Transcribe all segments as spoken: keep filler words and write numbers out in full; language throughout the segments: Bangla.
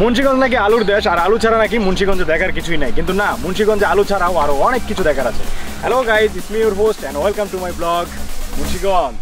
মুন্সিগঞ্জ নাকি আলুর দেশ, আর আলু ছাড়া নাকি মুন্সিগঞ্জে দেখার কিছুই নাই, কিন্তু না, মুন্সিগঞ্জে আলু ছাড়াও আরো অনেক কিছু দেখার আছে। Hello guys, it's me your host and welcome to my blog Munshiganj.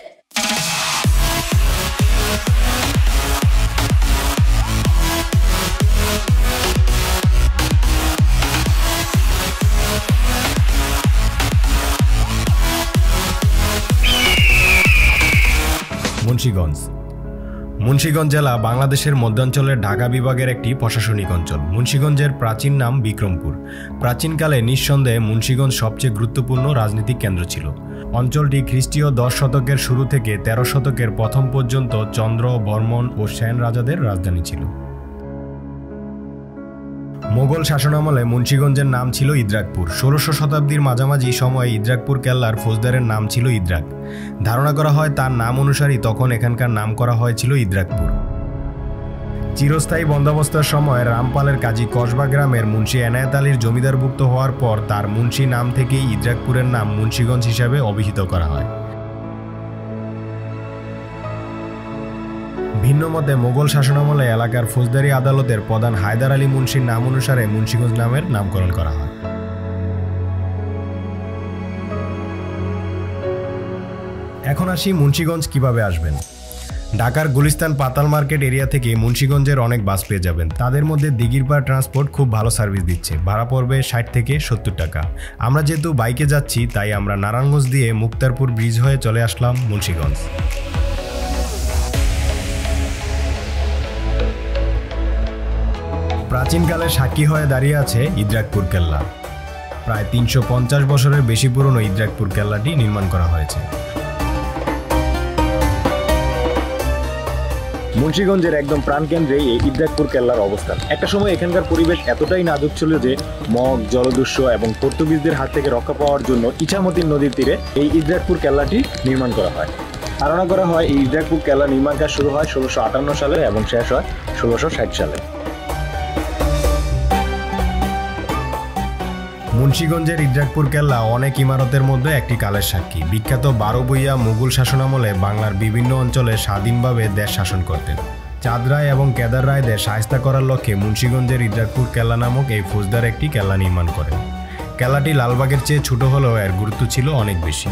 Munshiganj Munshiganj জেলা বাংলাদেশের মধ্যাঞ্চলের ঢাকা বিভাগের একটি প্রশাসনিক অঞ্চল। মুন্সিগঞ্জের প্রাচীন নাম বিক্রমপুর। প্রাচীনকালে নিঃসন্দেহে মুন্সিগঞ্জ সবচেয়ে গুরুত্বপূর্ণ রাজনৈতিক কেন্দ্র ছিল। অঞ্চলটি খ্রিস্টীয় দশ শতকের শুরু থেকে তেরো শতকের প্রথম পর্যন্ত চন্দ্র, বর্মন ও সেন রাজাদের রাজধানী ছিল। মোগল শাসনামলে মুন্সিগঞ্জের নাম ছিল ইদ্রাকপুর। ষোড়শ শতাব্দীর মাঝামাঝি সময়ে ইদ্রাকপুর কেল্লার ফৌজদারের নাম ছিল ইদ্রাক। ধারণা করা হয় তার নাম অনুসারেই তখন এখানকার নাম করা হয়েছিল ইদ্রাকপুর। চিরস্থায়ী বন্দোবস্তের সময় রামপালের কাজী কসবা গ্রামের মুন্সি এনায়েত আলীর জমিদারভুক্ত হওয়ার পর তার মুন্সি নাম থেকেই ইদ্রাকপুরের নাম মুন্সিগঞ্জ হিসাবে অভিহিত করা হয়। ভিন্ন মতে মোগল শাসনামলে এলাকার ফৌজদারি আদালতের প্রধান হায়দার আলী মুন্সির নাম অনুসারে মুন্সিগঞ্জ নামের নামকরণ করা হয়। এখন আসি মুন্সিগঞ্জ কিভাবে আসবেন। ঢাকার গুলিস্তান পাতাল মার্কেট এরিয়া থেকে মুন্সিগঞ্জের অনেক বাস পেয়ে যাবেন। তাদের মধ্যে দিঘিরপাড় ট্রান্সপোর্ট খুব ভালো সার্ভিস দিচ্ছে, ভাড়া পড়বে ষাট থেকে সত্তর টাকা। আমরা যেহেতু বাইকে যাচ্ছি তাই আমরা নারায়ণগঞ্জ দিয়ে মুক্তারপুর ব্রিজ হয়ে চলে আসলাম মুন্সিগঞ্জ। প্রাচীনকালে সাক্ষী হয়ে দাঁড়িয়ে আছে ইদ্রাকপুর কেল্লা। প্রায় তিনশো পঞ্চাশ বছরের বেশি পুরনো ইদ্রাকপুর কেল্লাটি নির্মাণ করা হয়েছে। মুন্সিগঞ্জের একদম প্রাণকেন্দ্রে এই ইদ্রাকপুর কেল্লার অবস্থান। একটা সময় এখানকার পরিবেশ এতটাই নাজুক ছিল যে মগ, জলদস্যু এবং পর্তুগিজদের হাত থেকে রক্ষা পাওয়ার জন্য ইছামতি নদীর তীরে এই ইদ্রাকপুর কেল্লাটি নির্মাণ করা হয়। ধারণা করা হয় এই ইদ্রাকপুর কেল্লা নির্মাণ কাজ শুরু হয় ষোলোশো আটান্ন সালে এবং শেষ হয় ষোলোশো ষাট সালে। মুন্সিগঞ্জের ইদ্রাকপুর কেল্লা অনেক ইমারতের মধ্যে একটি কালের সাক্ষী। বিখ্যাত বারো ভূঁইয়া মুঘল শাসনামলে বাংলার বিভিন্ন অঞ্চলে স্বাধীনভাবে দেশ শাসন করতেন। চাঁদ রায় এবং কেদার রায়দের শায়েস্তা করার লক্ষ্যে মুন্সিগঞ্জের ইদ্রাকপুর কেল্লা নামক এই ফৌজদার একটি কেল্লা নির্মাণ করেন। কেল্লাটি লালবাগের চেয়ে ছোট হলেও এর গুরুত্ব ছিল অনেক বেশি।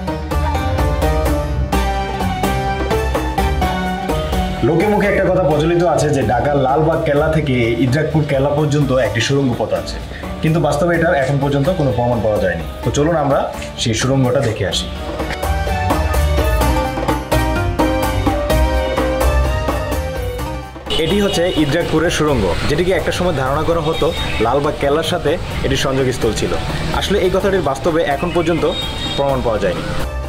লোকে মুখে একটা কথা প্রচলিত আছে যে ঢাকার লালবাগ কেল্লা থেকে ইদ্রাকপুর কেল্লা পর্যন্ত একটি সুড়ঙ্গ পথ আছে, কিন্তু বাস্তবে এটার এখন পর্যন্ত কোনো প্রমাণ পাওয়া যায়নি। তো চলুন আমরা সেই সুড়ঙ্গটা দেখে আসি। এটি হচ্ছে ইদ্রাকপুরের সুড়ঙ্গ, যেটিকে একটা সময় ধারণা করা হতো লালবাগ কেল্লার সাথে এটি সংযোগস্থল ছিল। আসলে এই কথাটির বাস্তবে এখন পর্যন্ত প্রমাণ পাওয়া যায়নি।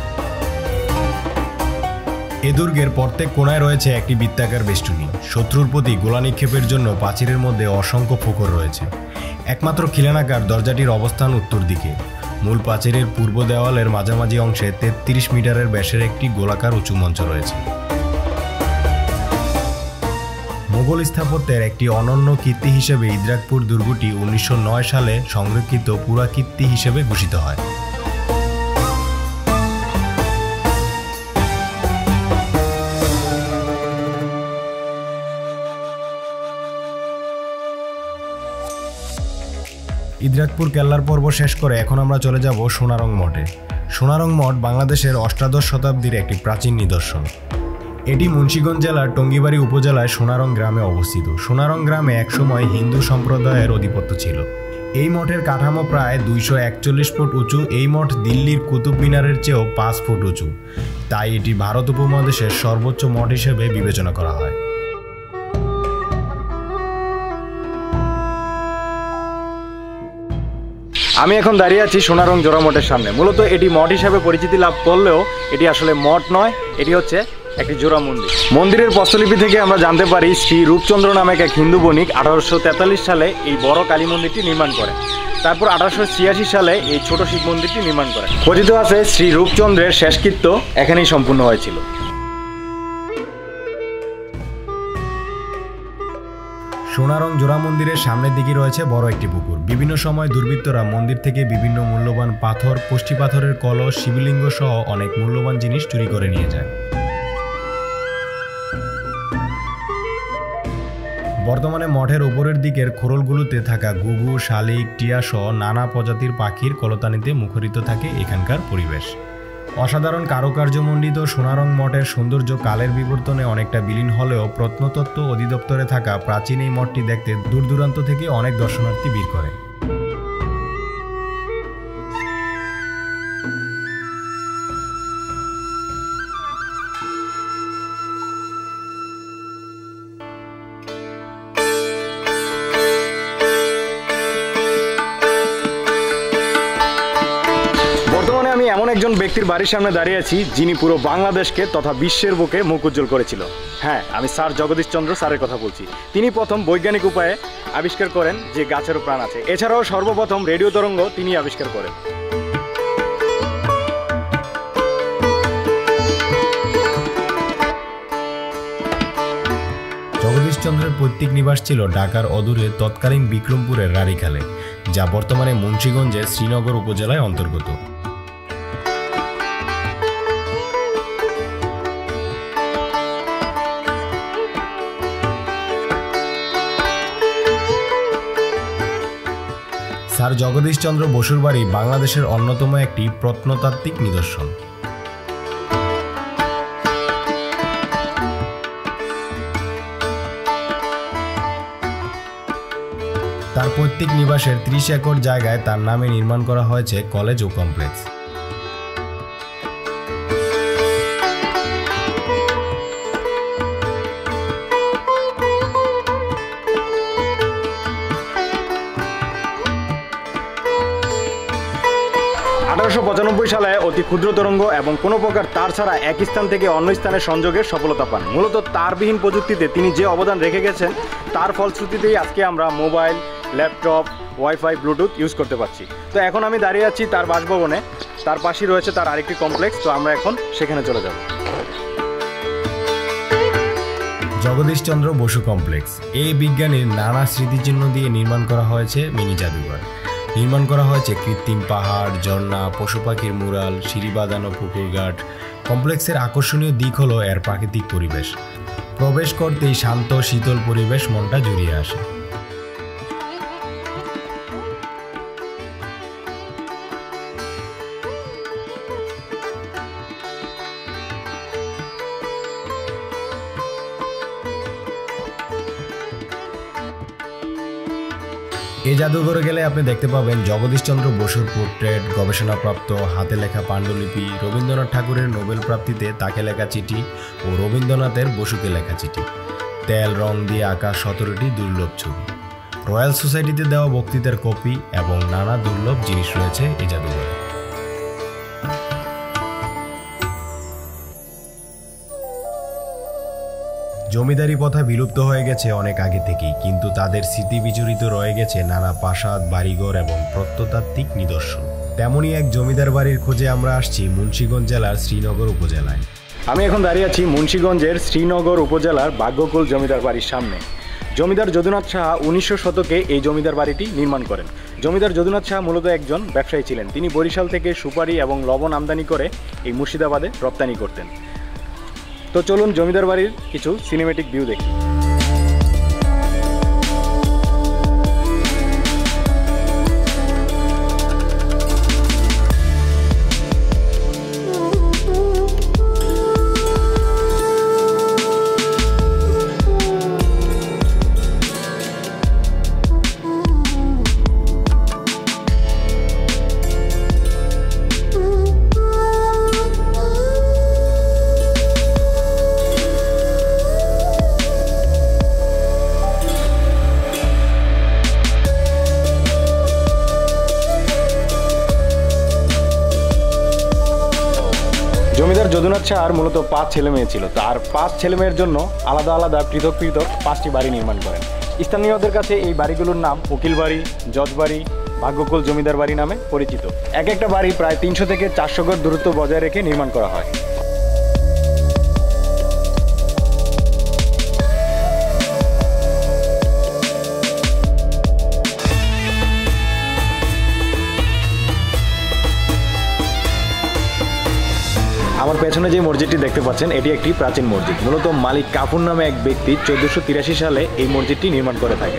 এ দুর্গের প্রত্যেক কোণায় রয়েছে একটি বৃত্তাকার বেষ্টনী। শত্রুর প্রতি গোলা নিক্ষেপের জন্য প্রাচীরের মধ্যে অসংখ্য ফোকর রয়েছে। একমাত্র খিলানাকার দরজাটির অবস্থান উত্তর দিকে। মূল প্রাচীরের পূর্ব দেওয়ালের মাঝামাঝি অংশে তেত্রিশ মিটারের ব্যাসের একটি গোলাকার উঁচু মঞ্চ রয়েছে। মোগল স্থাপত্যের একটি অনন্য কীর্তি হিসেবে ইদ্রাকপুর দুর্গটি উনিশশো নয় সালে সংরক্ষিত পুরাকীর্তি হিসেবে ঘোষিত হয়। ইদ্রাকপুর কেল্লার পর্ব শেষ করে এখন আমরা চলে যাব সোনারং মঠে। সোনারং মঠ বাংলাদেশের অষ্টাদশ শতাব্দীর একটি প্রাচীন নিদর্শন। এটি মুন্সিগঞ্জ জেলার টঙ্গিবাড়ি উপজেলায় সোনারং গ্রামে অবস্থিত। সোনারং গ্রামে একসময় হিন্দু সম্প্রদায়ের আধিপত্য ছিল। এই মঠের কাঠামো প্রায় দুইশো একচল্লিশ ফুট উঁচু। এই মঠ দিল্লির কুতুব মিনারের চেয়েও পাঁচ ফুট উঁচু, তাই এটি ভারত উপমহাদেশের সর্বোচ্চ মঠ হিসেবে বিবেচনা করা হয়। আমি এখন দাঁড়িয়ে আছি সোনারং জোড়া মঠের সামনে। মূলত এটি মঠ হিসাবে পরিচিতি লাভ করলেও এটি আসলে মঠ নয়, এটি হচ্ছে একটি জোড়া মন্দির। মন্দিরের প্রস্তলিপি থেকে আমরা জানতে পারি শ্রী রূপচন্দ্র নামক এক হিন্দু বণিক আঠারোশো তেতাল্লিশ সালে এই বড় কালী মন্দিরটি নির্মাণ করেন। তারপর আঠারোশো ছিয়াশি সালে এই ছোট শিব মন্দিরটি নির্মাণ করেন। কথিত আছে শ্রী রূপচন্দ্রের শেষকৃত্য এখানেই সম্পূর্ণ হয়েছিল। সোনারং জোড়া মন্দিরের সামনের দিকে রয়েছে বড় একটি পুকুর। বিভিন্ন সময় দুর্বৃত্তরা মন্দির থেকে বিভিন্ন মূল্যবান পাথর, পুষ্টি পাথরের কলস, শিবলিঙ্গ সহ অনেক মূল্যবান জিনিস চুরি করে নিয়ে যায়। বর্তমানে মঠের উপরের দিকের খোরলগুলোতে থাকা ঘুঘু, শালিক, টিয়া সহ নানা প্রজাতির পাখির কলতানিতে মুখরিত থাকে এখানকার পরিবেশ। অসাধারণ কারুকার্যমণ্ডিত সোনারং মঠের সৌন্দর্য কালের বিবর্তনে অনেকটা বিলীন হলেও প্রত্নতত্ত্ব অধিদপ্তরে থাকা প্রাচীন এই মঠটি দেখতে দূর দূরান্ত থেকে অনেক দর্শনার্থী ভিড় করে। আমি এমন একজন ব্যক্তির বাড়ির সামনে দাঁড়িয়ে আছি যিনি পুরো বাংলাদেশকে তথা বিশ্বের বুকে মুখ উজ্জ্বল করেছিল। হ্যাঁ, আমি স্যার জগদীশ চন্দ্র স্যারের কথা বলছি। তিনি প্রথম বৈজ্ঞানিক উপায়ে আবিষ্কার করেন যে গাছেরও প্রাণ আছে। এছাড়াও সর্বপ্রথম রেডিও তরঙ্গ তিনি আবিষ্কার করেন। জগদীশ চন্দ্রের পৈতৃক নিবাস ছিল ঢাকার অদূরে তৎকালীন বিক্রমপুরের রাড়িখালে, যা বর্তমানে মুন্সিগঞ্জের শ্রীনগর উপজেলায় অন্তর্গত। স্যার জগদীশ চন্দ্র বসুর বাড়ি বাংলাদেশের অন্যতম একটি প্রত্নতাত্ত্বিক নিদর্শন। তার পৈতৃক নিবাসের ত্রিশ একর জায়গায় তার নামে নির্মাণ করা হয়েছে কলেজ ও কমপ্লেক্স। আঠারোশো পঁচানব্বই সালে অতি ক্ষুদ্র তরঙ্গ এবং কোনো প্রকার তার ছাড়া এক স্থান থেকে অন্য স্থানে সংযোগের সফলতা পান। মূলত তারবিহীন প্রযুক্তিতে তিনি যে অবদান রেখে গেছেন তার ফলশ্রুতিতেই আজকে আমরা mobile, laptop, wifi, bluetooth use করতে পারছি। তো এখন আমি দাঁড়িয়ে আছি তার বাসভবনে, তার পাশেই রয়েছে তার আরেকটি কমপ্লেক্স। তো আমরা এখন সেখানে চলে যাব। জগদীশ চন্দ্র বসু কমপ্লেক্স এই বিজ্ঞানীর নানা স্মৃতিচিহ্ন দিয়ে নির্মাণ করা হয়েছে মিনি জাদুঘর। নির্মাণ করা হয়েছে কৃত্রিম পাহাড়, ঝর্ণা, পশু পাখির মুরাল, সিঁড়ি বাঁধানো পুকুরঘাট। কমপ্লেক্সের আকর্ষণীয় দিক হলো এর প্রাকৃতিক পরিবেশ। প্রবেশ করতেই শান্ত শীতল পরিবেশ মনটা জুড়িয়ে আসে। এই জাদুঘরে গেলে আপনি দেখতে পাবেন জগদীশ চন্দ্র বসুর পোর্ট্রেট, গবেষণাপ্রাপ্ত হাতে লেখা পাণ্ডুলিপি, রবীন্দ্রনাথ ঠাকুরের নোবেল প্রাপ্তিতে তাকে লেখা চিঠি ও রবীন্দ্রনাথের বসুকে লেখা চিঠি, তেল রং দিয়ে আঁকা সতেরোটি দুর্লভ ছবি, রয়্যাল সোসাইটিতে দেওয়া বক্তৃতার কপি এবং নানা দুর্লভ জিনিস রয়েছে এই জাদুঘরে। জমিদারি প্রথা বিলুপ্ত হয়ে গেছে অনেক আগে থেকেই, কিন্তু তাদের স্মৃতি বিজড়িত রয়ে গেছে নানা প্রাসাদ, বাড়িঘর এবং প্রত্নতাত্ত্বিক নিদর্শন। তেমনই এক জমিদার বাড়ির খোঁজে আমরা আসছি মুন্সিগঞ্জ জেলার শ্রীনগর উপজেলায়। আমি এখন দাঁড়িয়ে আছি মুন্সিগঞ্জের শ্রীনগর উপজেলার ভাগ্যকুল জমিদার বাড়ির সামনে। জমিদার যদুনাথ সাহা উনিশশো শতকে এই জমিদার বাড়িটি নির্মাণ করেন। জমিদার যদুনাথ সাহা মূলত একজন ব্যবসায়ী ছিলেন। তিনি বরিশাল থেকে সুপারি এবং লবণ আমদানি করে এই মুর্শিদাবাদে রপ্তানি করতেন। তো চলুন জমিদার বাড়ির কিছু সিনেমেটিক ভিউ দেখি। জমিদার যদুনাথ সাহার মূলত পাঁচ ছেলে মেয়ে ছিল। তার পাঁচ ছেলে মেয়ের জন্য আলাদা আলাদা পৃথক পৃথক পাঁচটি বাড়ি নির্মাণ করেন। স্থানীয়দের কাছে এই বাড়িগুলোর নাম উকিল বাড়ি, জজ বাড়ি, ভাগ্যকুল জমিদার বাড়ি নামে পরিচিত। এক একটা বাড়ি প্রায় তিনশো থেকে চারশো গজ দূরত্ব বজায় রেখে নির্মাণ করা হয়। আমার পেছনে যে মসজিদটি দেখতে পাচ্ছেন এটি একটি প্রাচীন মসজিদ। মূলত মালিক কাফুর নামে এক ব্যক্তি চোদ্দশো তিরাশি সালে এই মসজিদটি নির্মাণ করে থাকেন।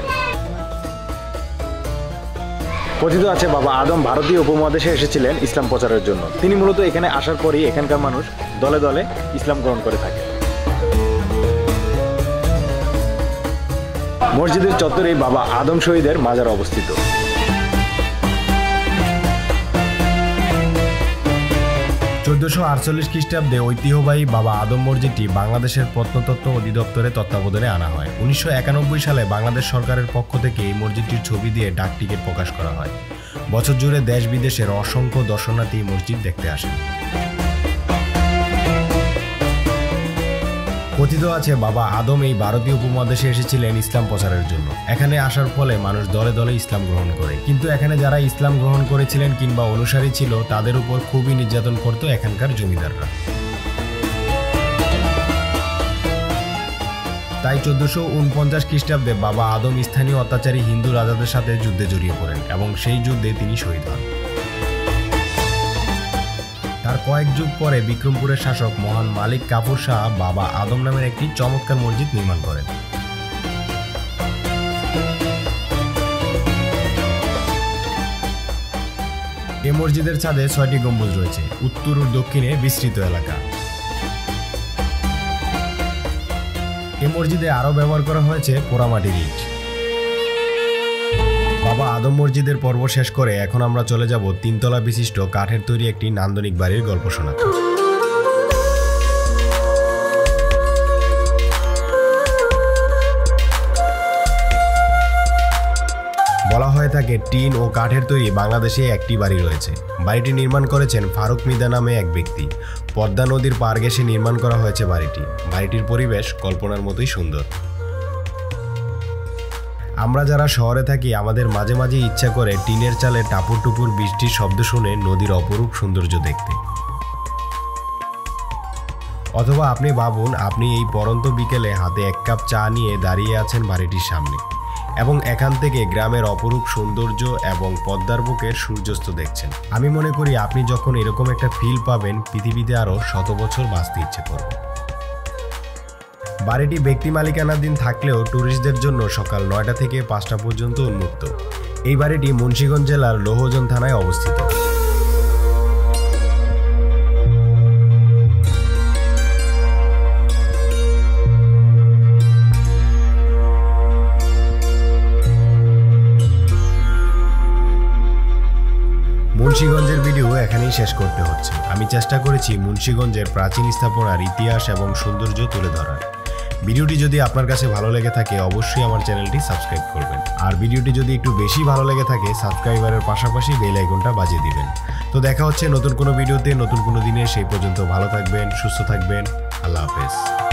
কথিত আছে বাবা আদম ভারতীয় উপমহাদেশে এসেছিলেন ইসলাম প্রচারের জন্য। তিনি মূলত এখানে আসার পরই এখানকার মানুষ দলে দলে ইসলাম গ্রহণ করে থাকে। মসজিদের চত্বরে বাবা আদম শহীদের মাজার অবস্থিত। চোদ্দশো আটচল্লিশ খ্রিস্টাব্দে ঐতিহ্যবাহী বাবা আদম মসজিদটি বাংলাদেশের প্রত্নতত্ত্ব অধিদপ্তরের তত্ত্বাবধানে আনা হয়। উনিশশো একানব্বই সালে বাংলাদেশ সরকারের পক্ষ থেকে এই মসজিদটির ছবি দিয়ে ডাক টিকিট প্রকাশ করা হয়। বছর জুড়ে দেশ বিদেশের অসংখ্য দর্শনার্থী মসজিদ দেখতে আসেন। কথিত আছে বাবা আদম এই ভারতীয় উপমহাদেশে এসেছিলেন ইসলাম প্রচারের জন্য। এখানে আসার ফলে মানুষ দলে দলে ইসলাম গ্রহণ করে, কিন্তু এখানে যারা ইসলাম গ্রহণ করেছিলেন কিংবা অনুসারী ছিল তাদের উপর খুবই নির্যাতন করত এখানকার জমিদাররা। তাই চোদ্দশো উনপঞ্চাশ খ্রিস্টাব্দে বাবা আদম স্থানীয় অত্যাচারী হিন্দু রাজাদের সাথে যুদ্ধে জড়িয়ে পড়েন এবং সেই যুদ্ধে তিনি শহীদ হন। তার কয়েক যুগ পরে বিক্রমপুরের শাসক মহান মালিক কাফুর শাহ বাবা আদম নামের একটি চমৎকার মসজিদ নির্মাণ করেন। এই মসজিদের ছাদে ছয়টি গম্বুজ রয়েছে, উত্তর ও দক্ষিণে বিস্তৃত এলাকা। এই মসজিদে আরও ব্যবহার করা হয়েছে পোড়ামাটির ইট। বাবা আদম মসজিদের পর্ব শেষ করে এখন আমরা চলে যাব তিনতলা বিশিষ্ট কাঠের তৈরি একটি নান্দনিক বাড়ির গল্প শোনাতে। বলা হয়ে থাকে টিন ও কাঠের তৈরি বাংলাদেশে একটি বাড়ি রয়েছে। বাড়িটি নির্মাণ করেছেন ফারুক মিদা নামে এক ব্যক্তি। পদ্মা নদীর পার ঘেঁষে নির্মাণ করা হয়েছে বাড়িটি। বাড়িটির পরিবেশ কল্পনার মতোই সুন্দর। আমরা যারা শহরে থাকি আমাদের মাঝে মাঝে ইচ্ছা করে টিনের চালে টাপুর টুপুর বৃষ্টির শব্দ শুনে নদীর অপরূপ সৌন্দর্য দেখতে। অথবা আপনি ভাবুন আপনি এই পরন্ত বিকেলে হাতে এক কাপ চা নিয়ে দাঁড়িয়ে আছেন বাড়িটির সামনে এবং এখান থেকে গ্রামের অপরূপ সৌন্দর্য এবং পদ্মার বুকের সূর্যাস্ত দেখছেন। আমি মনে করি আপনি যখন এরকম একটা ফিল পাবেন পৃথিবীতে আরও শত বছর বাঁচতে ইচ্ছে করবে। বাড়িটি ব্যক্তি মালিকানাধীন থাকলেও ট্যুরিস্টদের জন্য সকাল নয়টা থেকে পাঁচটা পর্যন্ত উন্মুক্ত। এই বাড়িটি মুন্সিগঞ্জ জেলার লৌহজন থানায় অবস্থিত। মুন্সিগঞ্জের ভিডিও এখানেই শেষ করতে হচ্ছে। আমি চেষ্টা করেছি মুন্সিগঞ্জের প্রাচীন স্থাপনার ইতিহাস এবং সৌন্দর্য তুলে ধরার। ভিডিওটি যদি আপনার কাছে ভালো লেগে থাকে অবশ্যই আমার চ্যানেলটি সাবস্ক্রাইব করবেন, আর ভিডিওটি যদি একটু বেশি ভালো লেগে থাকে সাবস্ক্রাইবারের পাশাপাশি বেল আইকনটা বাজিয়ে দিবেন। তো দেখা হচ্ছে নতুন কোনো ভিডিওতে নতুন কোনো দিনে। সেই পর্যন্ত ভালো থাকবেন, সুস্থ থাকবেন। আল্লাহ হাফেজ।